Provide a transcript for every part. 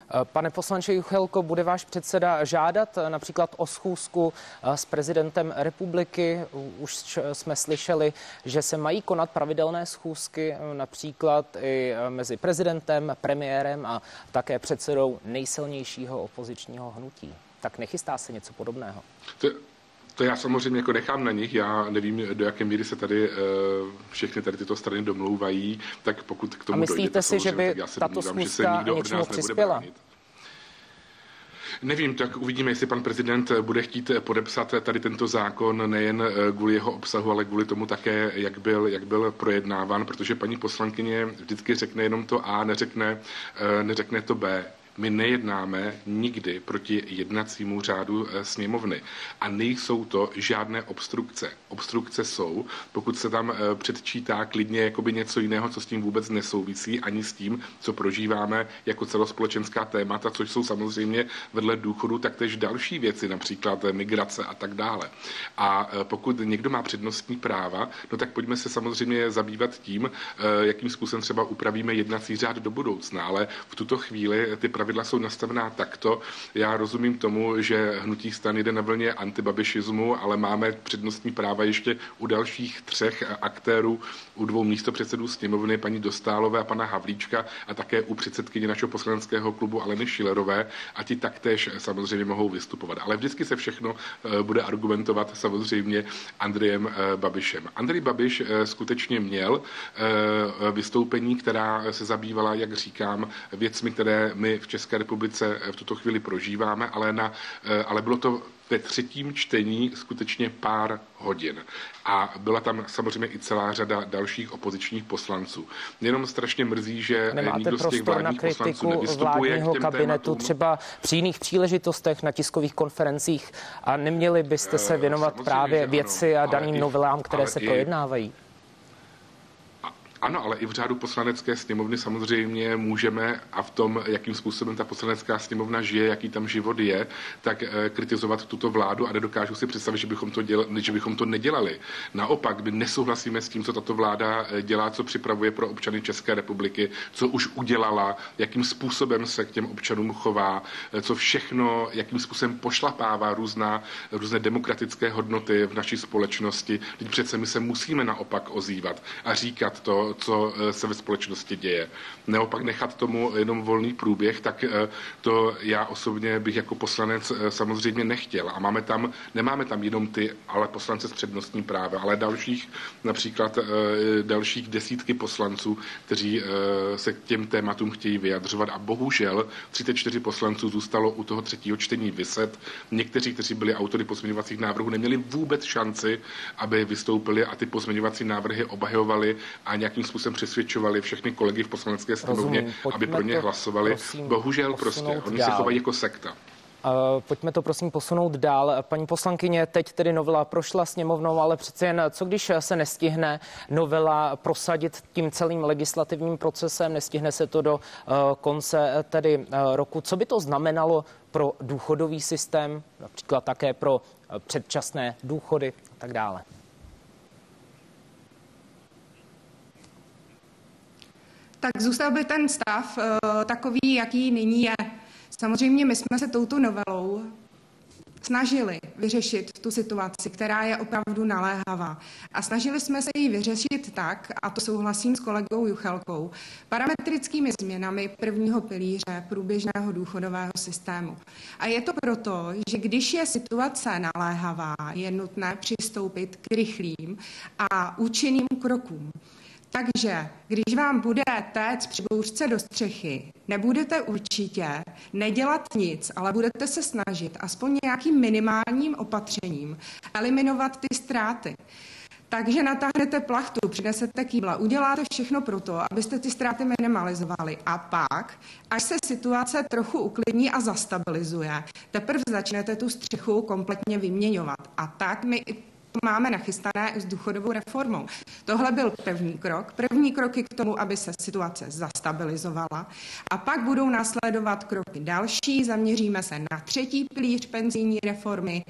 Pane poslanče Juchelko, bude váš předseda žádat například o schůzku s prezidentem republiky? Už jsme slyšeli, že se mají konat pravidelné schůzky, například i mezi prezidentem, premiérem a také předsedou nejsilnějšího opozičního hnutí. Tak nechystá se něco podobného? To já samozřejmě jako nechám na nich. Já nevím, do jaké míry se tady všechny tady tyto strany domlouvají, tak pokud k tomu dojde... A myslíte si, že by tato schůzka něčemu přispěla? Nevím, tak uvidíme, jestli pan prezident bude chtít podepsat tady tento zákon nejen kvůli jeho obsahu, ale kvůli tomu také, jak byl projednáván, protože paní poslankyně vždycky řekne jenom to A, neřekne to B. My nejednáme nikdy proti jednacímu řádu sněmovny a nejsou to žádné obstrukce. Obstrukce jsou, pokud se tam předčítá klidně jakoby něco jiného, co s tím vůbec nesouvisí, ani s tím, co prožíváme jako celospolečenská témata, což jsou samozřejmě vedle důchodu taktéž další věci, například migrace a tak dále. A pokud někdo má přednostní práva, no tak pojďme se samozřejmě zabývat tím, jakým způsobem třeba upravíme jednací řád do budoucna, ale v tuto chvíli ty pravidla jsou nastavená takto. Já rozumím tomu, že hnutí STAN jde na vlně antibabišismu, ale máme přednostní práva ještě u dalších 3 aktérů, u 2 místopředsedů sněmovny, paní Dostálové a pana Havlíčka, a také u předsedkyně našeho poslaneckého klubu Aleny Schillerové, a ti taktéž samozřejmě mohou vystupovat. Ale vždycky se všechno bude argumentovat samozřejmě Andrejem Babišem. Andrej Babiš skutečně měl vystoupení, která se zabývala, jak říkám, věcmi, které my v České republice v tuto chvíli prožíváme, ale bylo to ve 3. čtení skutečně pár hodin. A byla tam samozřejmě i celá řada dalších opozičních poslanců. Mě jenom strašně mrzí, že nikdo z těch vládních poslanců nevystupuje vládního k těm kabinetu tématům. Třeba při jiných příležitostech na tiskových konferencích, a neměli byste se věnovat právě věci a daným novelám, které se projednávají? Ano, ale i v řádu poslanecké sněmovny samozřejmě můžeme, a v tom, jakým způsobem ta poslanecká sněmovna žije, jaký tam život je, tak kritizovat tuto vládu, a nedokážu si představit, že bychom to nedělali. Naopak, my nesouhlasíme s tím, co tato vláda dělá, co připravuje pro občany České republiky, co už udělala, jakým způsobem se k těm občanům chová, co všechno, jakým způsobem pošlapává různé demokratické hodnoty v naší společnosti. Teď přece my se musíme naopak ozývat a říkat to, co se ve společnosti děje. Neopak nechat tomu jenom volný průběh, tak to já osobně bych jako poslanec samozřejmě nechtěl. A nemáme tam jenom ty, ale poslance s přednostním právem, ale například dalších desítky poslanců, kteří se k těm tématům chtějí vyjadřovat, a bohužel 34 poslanců zůstalo u toho 3. čtení viset. Někteří, kteří byli autory pozměňovacích návrhů, neměli vůbec šanci, aby vystoupili a ty pozměňovací návrhy obhajovali a nějakým způsobem přesvědčovali všechny kolegy v poslanecké sněmovně, aby pro ně hlasovali. Bohužel prostě, oni se chovají jako sekta. Pojďme to prosím posunout dál. Paní poslankyně, teď tedy novela prošla sněmovnou, ale přece jen co když se nestihne novela prosadit tím celým legislativním procesem, nestihne se to do konce tedy roku. Co by to znamenalo pro důchodový systém, například také pro předčasné důchody a tak dále? Tak zůstal by ten stav takový, jaký nyní je. Samozřejmě my jsme se touto novelou snažili vyřešit tu situaci, která je opravdu naléhavá. A snažili jsme se ji vyřešit tak, a to souhlasím s kolegou Juchelkou, parametrickými změnami 1. pilíře průběžného důchodového systému. A je to proto, že když je situace naléhavá, je nutné přistoupit k rychlým a účinným krokům. Takže když vám bude téct při bouřce do střechy, nebudete určitě nedělat nic, ale budete se snažit aspoň nějakým minimálním opatřením eliminovat ty ztráty. Takže natáhnete plachtu, přinesete kýbla, uděláte všechno pro to, abyste ty ztráty minimalizovali. A pak, až se situace trochu uklidní a zastabilizuje, teprve začnete tu střechu kompletně vyměňovat. A tak my máme nachystané s důchodovou reformou. Tohle byl první krok. První kroky k tomu, aby se situace zastabilizovala. A pak budou následovat kroky další. Zaměříme se na 3. pilíř penzijní reformy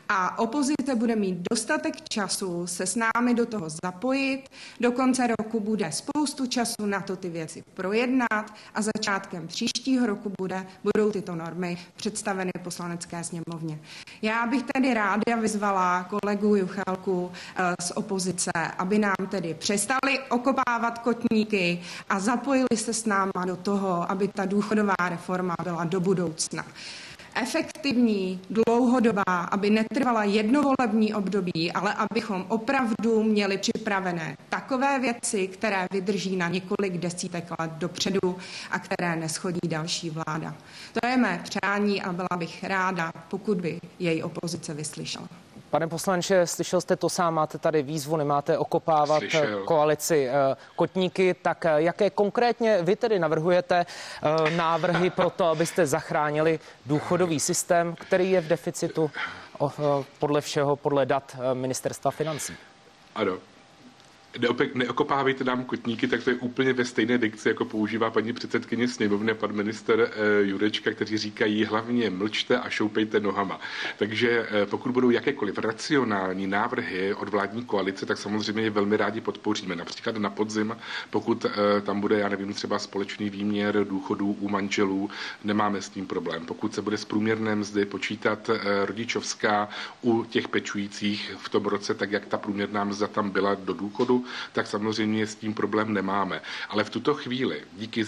A opozice bude mít dostatek času se s námi do toho zapojit. Do konce roku bude spoustu času na to ty věci projednat a začátkem příštího roku budou tyto normy představeny Poslanecké sněmovně. Já bych tedy ráda vyzvala kolegu Juchelku z opozice, aby nám tedy přestali okopávat kotníky a zapojili se s náma do toho, aby ta důchodová reforma byla do budoucna efektivní, dlouhodobá, aby netrvala jedno volební období, ale abychom opravdu měli připravené takové věci, které vydrží na několik desítek let dopředu a které neschodí další vláda. To je mé přání a byla bych ráda, pokud by jej opozice vyslyšela. Pane poslanče, slyšel jste to sám, máte tady výzvu, nemáte okopávat koalici kotníky, tak jaké konkrétně vy tedy navrhujete návrhy pro to, abyste zachránili důchodový systém, který je v deficitu podle všeho, podle dat Ministerstva financí? Ano. Neokopávejte nám kotníky, tak to je úplně ve stejné dikci, jako používá paní předsedkyně sněmovny, pan minister Jurečka, kteří říkají hlavně mlčte a šoupejte nohama. Takže pokud budou jakékoliv racionální návrhy od vládní koalice, tak samozřejmě je velmi rádi podpoříme. Například na podzim, pokud tam bude, já nevím, třeba společný výměr důchodů u manželů, nemáme s tím problém. Pokud se bude z průměrné mzdy počítat rodičovská u těch pečujících v tom roce, tak jak ta průměrná mzda tam byla do důchodu, tak samozřejmě s tím problém nemáme. Ale v tuto chvíli díky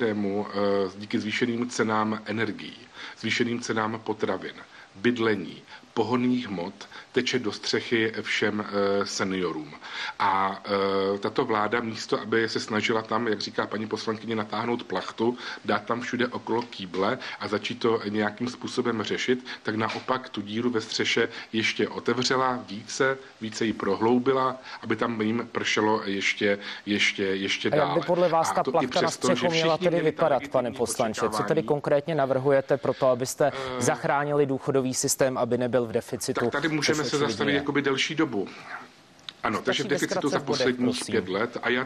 zvýšeným cenám energií, zvýšeným cenám potravin, bydlení, pohonných hmot teče do střechy všem seniorům. A tato vláda místo, aby se snažila tam, jak říká paní poslankyně, natáhnout plachtu, dát tam všude okolo kýble a začít to nějakým způsobem řešit, tak naopak tu díru ve střeše ještě otevřela více ji prohloubila, aby tam jim pršelo ještě dále. A jak by podle vás ta plachta na střechu měla tedy vypadat, pane poslanče? Co tedy konkrétně navrhujete pro to, abyste zachránili důchodový systém, aby nebyl v deficitu? Tak tady můžeme se zastavit jakoby delší dobu. Ano, takže v deficitu za posledních 5 let a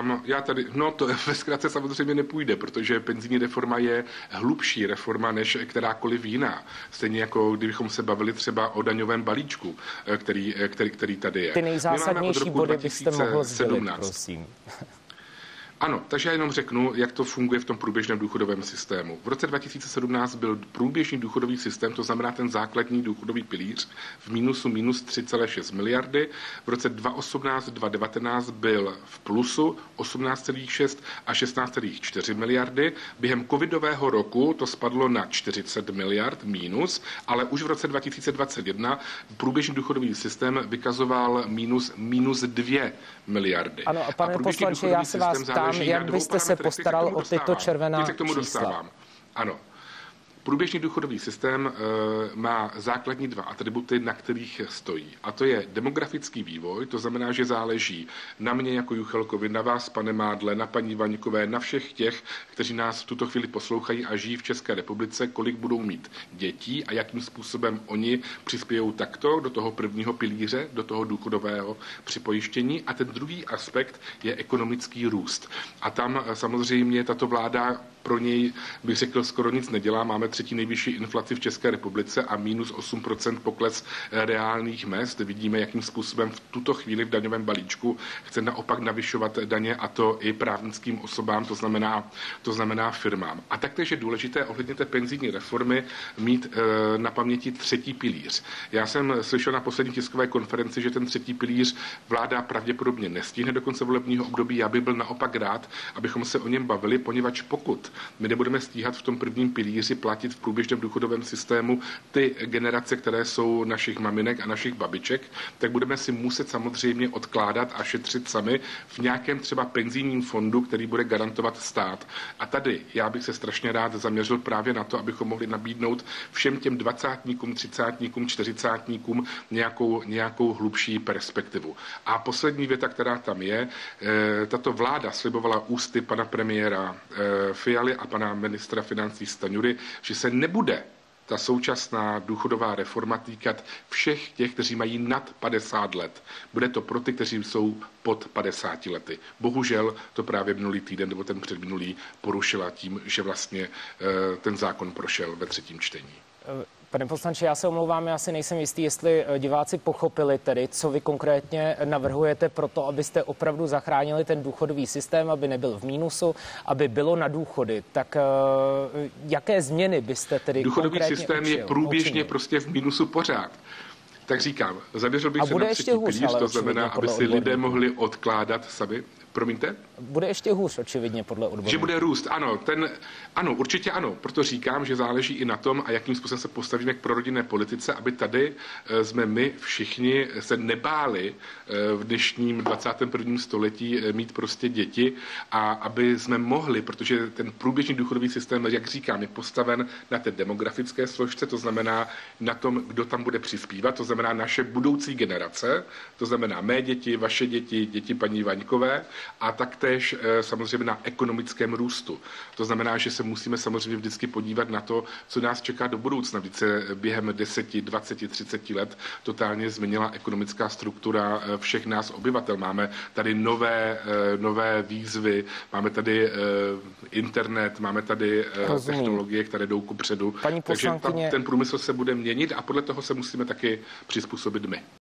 no to ve zkratce samozřejmě nepůjde, protože penzijní reforma je hlubší reforma než kterákoliv jiná. Stejně jako kdybychom se bavili třeba o daňovém balíčku, který tady je. Ty nejzásadnější body byste mohl sdělit, prosím. Ano, takže já jenom řeknu, jak to funguje v tom průběžném důchodovém systému. V roce 2017 byl průběžný důchodový systém, to znamená ten základní důchodový pilíř, v mínusu minus 3,6 miliardy. V roce 2018-2019 byl v plusu 18,6 a 16,4 miliardy. Během covidového roku to spadlo na 40 miliard mínus, ale už v roce 2021 průběžný důchodový systém vykazoval minus 2 miliardy. Ano, a pane poslanče, já se vás ptám, jak byste se postaral o tyto červená čísla? Ano. Průběžný důchodový systém má základní 2 atributy, na kterých stojí. A to je demografický vývoj, to znamená, že záleží na mě jako Juchelkovi, na vás, pane Mádle, na paní Vaňkové, na všech těch, kteří nás v tuto chvíli poslouchají a žijí v České republice, kolik budou mít dětí a jakým způsobem oni přispějou takto do toho prvního pilíře, do toho důchodového připojištění. A ten druhý aspekt je ekonomický růst. A tam samozřejmě tato vláda pro něj, bych řekl, skoro nic nedělá. Máme 3. nejvyšší inflaci v České republice a minus 8% pokles reálných mezd. Vidíme, jakým způsobem v tuto chvíli v daňovém balíčku chce naopak navyšovat daně, a to i právnickým osobám, to znamená firmám. A taktéž je důležité ohledně té penzijní reformy mít na paměti 3. pilíř. Já jsem slyšel na poslední tiskové konferenci, že ten 3. pilíř vláda pravděpodobně nestihne do konce volebního období. Já bych byl naopak rád, abychom se o něm bavili, poněvadž pokud my nebudeme stíhat v tom prvním pilíři platit v průběžném důchodovém systému ty generace, které jsou našich maminek a našich babiček, tak budeme si muset samozřejmě odkládat a šetřit sami v nějakém třeba penzijním fondu, který bude garantovat stát. A tady já bych se strašně rád zaměřil právě na to, abychom mohli nabídnout všem těm 20, 30, 40 nějakou hlubší perspektivu. A poslední věta, která tam je, tato vláda slibovala ústy pana premiéra Fialy a pana ministra financí Stanjury, že se nebude ta současná důchodová reforma týkat všech těch, kteří mají nad 50 let. Bude to pro ty, kteří jsou pod 50 lety. Bohužel to právě minulý týden nebo ten předminulý porušila tím, že vlastně ten zákon prošel ve 3. čtení. Pane poslanče, já se omlouvám, já si nejsem jistý, jestli diváci pochopili tedy, co vy konkrétně navrhujete pro to, abyste opravdu zachránili ten důchodový systém, aby nebyl v mínusu, aby bylo na důchody. Tak jaké změny byste tedy důchodový konkrétně systém je průběžně prostě v mínusu pořád. Tak říkám, zaměřil bych se na třetí pilíř, to znamená, aby si lidé mohli odkládat sami. Promiňte? Bude ještě hůř, očividně, podle odborů. Že bude růst, ano, určitě ano. Proto říkám, že záleží i na tom, a jakým způsobem se postavíme k prorodinné politice, aby tady jsme my všichni se nebáli v dnešním 21. století mít prostě děti a aby jsme mohli, protože ten průběžný důchodový systém, jak říkám, je postaven na té demografické složce, to znamená na tom, kdo tam bude přispívat, to znamená naše budoucí generace, to znamená mé děti, vaše děti, děti paní Vaňkové, a taktéž samozřejmě na ekonomickém růstu. To znamená, že se musíme samozřejmě vždycky podívat na to, co nás čeká do budoucna. Vždyť se během 10, 20, 30 let totálně změnila ekonomická struktura všech nás obyvatel. Máme tady nové výzvy, máme tady internet, máme tady technologie, které jdou kupředu. Takže ten průmysl se bude měnit a podle toho se musíme taky přizpůsobit my.